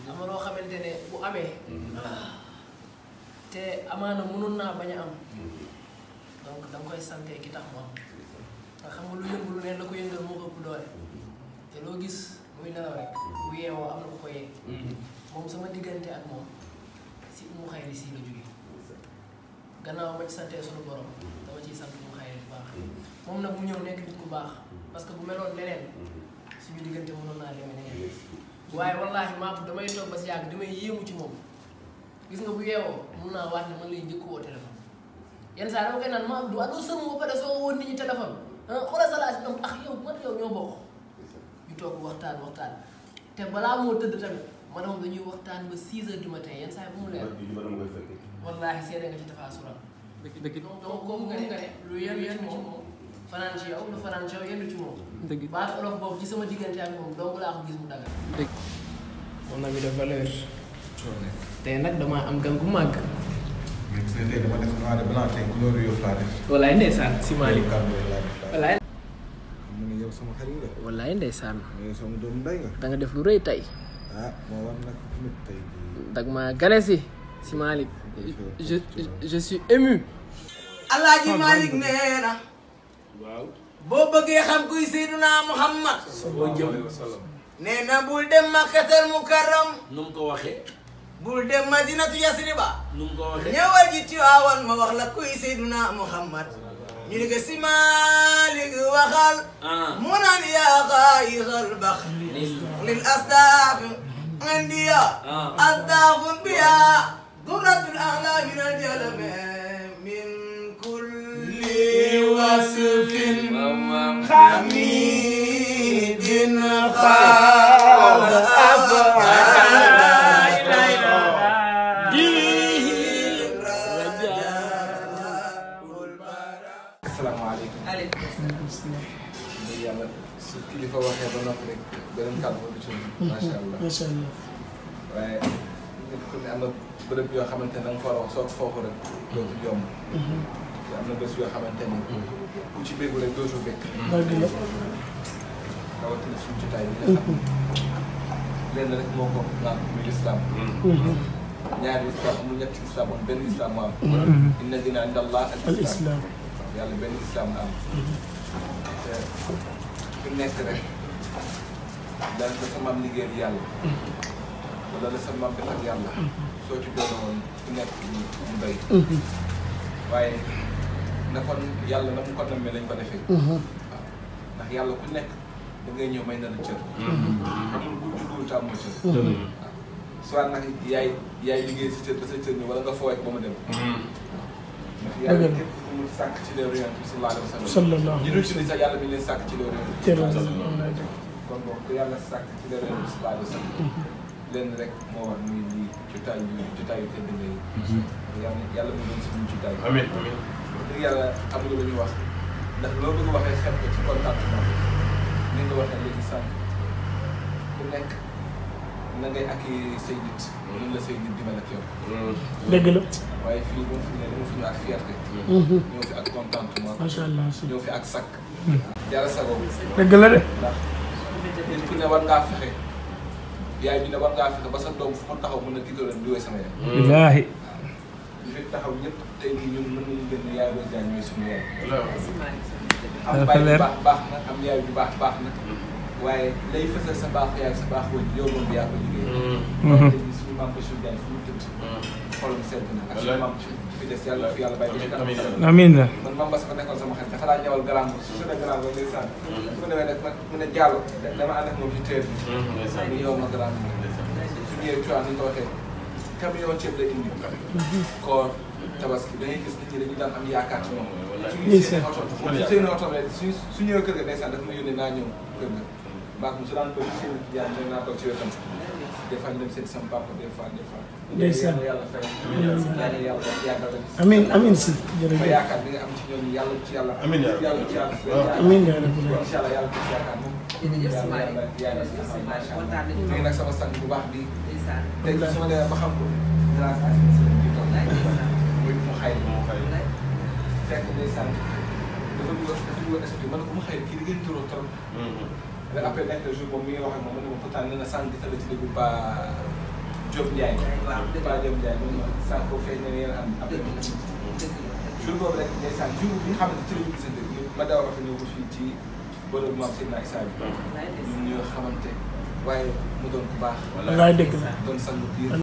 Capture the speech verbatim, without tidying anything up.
am na loo xamante ne bu amee te amaana mënoon naa bañ a am donc da nga koy sante ki tax mu am nga xam nga lu yëngu lu ne la ko yëngal moo ko ëpp doole te loo gis muy nelaw rek bu yeewoo am na ku ko yegg moom sama diggante ak moom si mu xayri si la jóge gannaaw ma ci santee suñu borom dama ciy sant mu xayri bu baax moom nag mu ñëw nekk nit ku baax parce que bu meloon leneen suñu diggante mënoon naa demee neneen waaye wallaahi maa damay toog ba si yàgg damay yéemu ci moom gis nga bu yeewoo mun naa waat ne man lay njëkk woo téléphone yenn saa dama koy naan maa du adoo sëmu ba pare soo woon nit ñi téléphone xoolal sa laaj donc ah yow man yow ñoo bokk ñu toog waxtaan waxtaan te balaa moo tëdd tamit ma ne moom dañuy waxtaan ba six heures du matin yenn saa yi bu mu leer wallaahi seede nga ci Tafa Suram donc donc kooku nga ne nga ne lu yenn yenn ci moom fanaan ci yow lu fanaan ci yow yenn ci moom baat olof boobu ci sama diggante ak moom donc laa ko gis mu dagal mon ami de valeur tey nag damaa am gan gu màgg mais gis nga tey dama def noir et blanc tey couleur Yoff laa def. wallaay ndeysaan si Malick wallaay xam nga yow sama xarit nga. wallaay ndeysaan yow sama doomu ndey nga. da nga def lu rëy tey ah moo war nag tamit tey jii. dag ma gane si si Malick je je suis ému Alaaji Malick nee na waaw boo bëggee xam kuy Seydina Muhammad boo jëm nee na bul dem Makkatal Mukarram nu mu ko waxee bul dem Madinatu Yasriba nu mu ko waxee ñëwal ji Tiwaawan ma wax la kuy Seydina Muhammad ñu ne ko si Malick waxal mu naan yaa xaayixal bax lil asdaaf andiya asdaafun biya duratul a'la min al-jalame min kulli wasfin hamidin xaal asalaamaaleykum. yàlla su kilifa waxee ba noppi rek beneen kàddu du ci macha allah. macha allah waaye nit ku ne am na bërëb yoo xamante ne da nga fa war a wax soo foofu rek dootu yomb. te am na bés yoo xamante ni ku ci béggu rek dootu bégg. dëgg la rawatina suñu jotaay bi nga xam lenn rek moo ko naan muy lislaam. ñaari lislaam amul ñetti lislaam am benn lislaam moo am. inna dina inda allah al islam. yàlla benn islam la am te ku nekk rek la la sa maam liggéeyal yàlla wala la sa maam defal yàlla soo ci doon woon ku nekk mu doy waaye na kon yàlla na mu ko nammee lañ ko defee waaw ndax yàlla ku nekk da ngay ñëw may na la cër amul ku juddul te amoo cër waaw soit nag yaay yaay liggéey si cër ba sa cër ni wala nga fooy ba mu dem yàlla képp ku mu sàkk ci leeru yonent bi sallallahu alayhi wa sallam ñi dul ci ni sax yàlla mi leen sàkk ci leeru yonent bi kon boobu ku yàlla sàkk ci leeru yonent bi sallallahu alayhi wa sallam lenn rek moo war muy lii jotaay yu jotaay yu tedd nga yi yàlla yàlla mu doon suñu jotaay amiin amiin wax dëgg yàlla amuñu lu ñu wax ndax loo bëgg waxee xet ko ci contentement ni nga waxee léegi sànq ku nekk na ngay ak say nit ñun la say nit di mel ak yow dëgg la waaye fii moom fi ne ñëw fi ñu ak fierté ñëw fi ak contentement macha allah ñëw fi ak sakk yàlla sagoo dëgg la de ndax nit ku ne war ngaa fexe yaay bi ne war ngaa fexe ba sa doom fu ma taxaw mën a tiitoon di wéy sama yaay billaahi ñu fi taxaw ñëpp tey nii ñun mën nañu gën yaay Rose Diagne ñooy suñu yaay am baay bu baax baax na am yaay bu baax baax na waaye lay fësal sa baax yaay sa baax woon yow moom yaa ko liggéey tey nii suñu maam Bachir Diagne fu mu tëdd xolam sedd na ak suñu maam fi des yàlla fi yàlla bàyyi ko amiin la man maam Bass fa nekkoon sama xarit dafa laa ñëwal garam su su dee garam ba ndeysaan su ko demee nag mu ne jàll dama ànd ak moom ci teer bi ni yow ma garam su ñëwee tuwaa ni nga ko waxee camion ceeb la indi koor tabaski da ngay gis nit ñi dañu daan am yaakaar ci moom suñu seen oto moom su seen oto rek su su ñëwee kër ga ndeysaan daf ma yónnee naa ñëw kër ga maak mu su daan ko seen yaa ne naa toog ci wetam des fois ñu dem seeti sama papa des fois des fois ndeysaan yàlla fay yàlla yàlla yàggal rek amiin amiin si jërëjëf ba yaakaar bi nga am ci ñoom yàlla ci yàlla amiin yàlla ci yàlla amiin yaa rabbi incha allah yàlla ci yaakaar moom yàlla yàlla yàlla macha allah léegi nag sama sang bu baax bi tey su ma demee ba xam ko grâce à seen bi toog muy mu xay mu xay fekk ndeysaan dafa dugal dafa dugal est ma ne ko mu xay kii da ngeen turoo trop mais après nekk jour moom mi ngi wax ak moom mu ne ma pourtant nee na sànq tala ci déglu ba Diop Ndiaye. waaw dëgg la Diop Ndiaye moom sànq foofu feeñ na yéen am am jour boobu rek ndeysaan jour bi nga xam ne ci la ñu gisante ma daw wax ñëw ko fii ci bërëb maam Seydina Issa bi ñun ñoo xamante waaye mu doon ku baax. wallaay dëgg la doon sang biir